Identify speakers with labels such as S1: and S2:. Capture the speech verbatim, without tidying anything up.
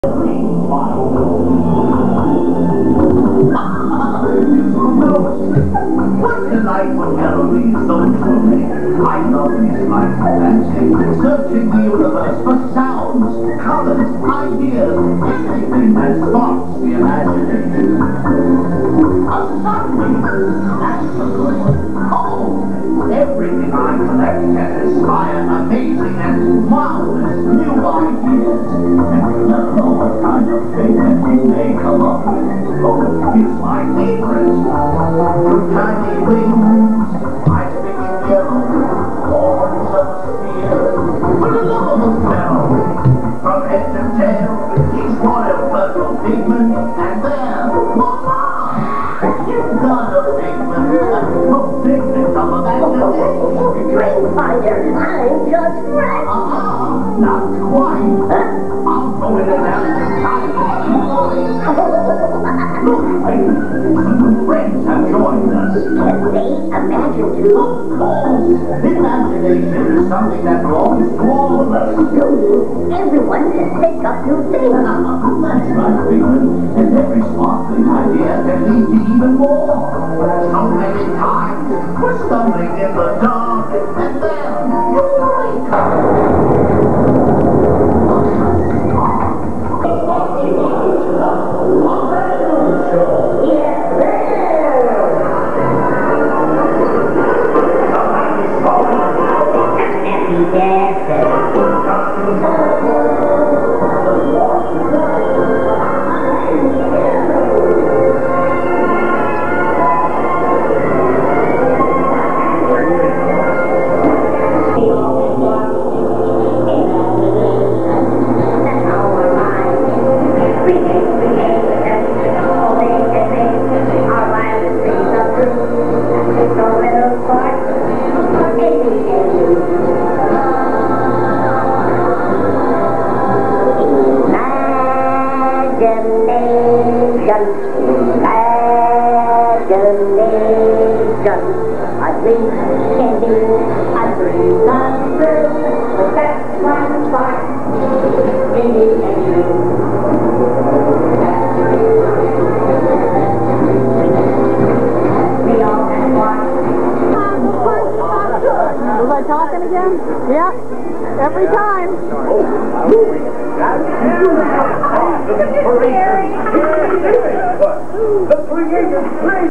S1: What delightful melodies those were made. I love these lights dancing, searching the universe for sounds, colors, ideas, anything that sparks the imagination. A sunbeam, that's a good one. Oh, everything I collect has inspired amazing and marvelous new ideas. And you never know what kind of thing that we may come up with. Oh, it's my favorite. Through tiny wings, I speak in yellow, horns of a spear, with a lovable melody. From head to tail, each royal purple pigment, and there, voila! You've got a pigment, a pigment of imagination.
S2: Grandfather, I'm just ready.
S1: Ah, not quite.
S2: Huh?
S1: I'll throw it in there in time. Look, some friends have joined us.
S2: Can they imagine too?
S1: Of course, imagination is something that belongs to all of us.
S2: So everyone can think up new things.
S1: That's right, Pigman. And every sparkling idea can lead to even more. So many times, we're stumbling in the dark, and then, eureka!
S3: Was I talking again? Yeah, every time.
S1: The creative